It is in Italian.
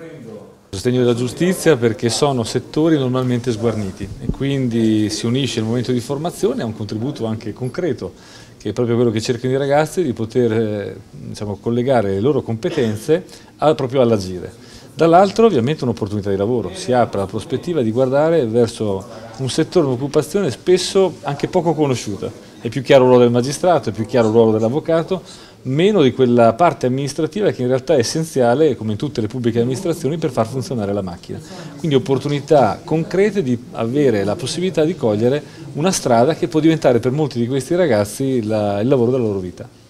Sostegno della giustizia perché sono settori normalmente sguarniti e quindi si unisce il momento di formazione a un contributo anche concreto, che è proprio quello che cercano i ragazzi, di poter collegare le loro competenze proprio all'agire. Dall'altro ovviamente un'opportunità di lavoro, si apre la prospettiva di guardare verso un settore, un'occupazione spesso anche poco conosciuta. È più chiaro il ruolo del magistrato, è più chiaro il ruolo dell'avvocato, meno di quella parte amministrativa che in realtà è essenziale, come in tutte le pubbliche amministrazioni, per far funzionare la macchina. Quindi opportunità concrete di avere la possibilità di cogliere una strada che può diventare per molti di questi ragazzi il lavoro della loro vita.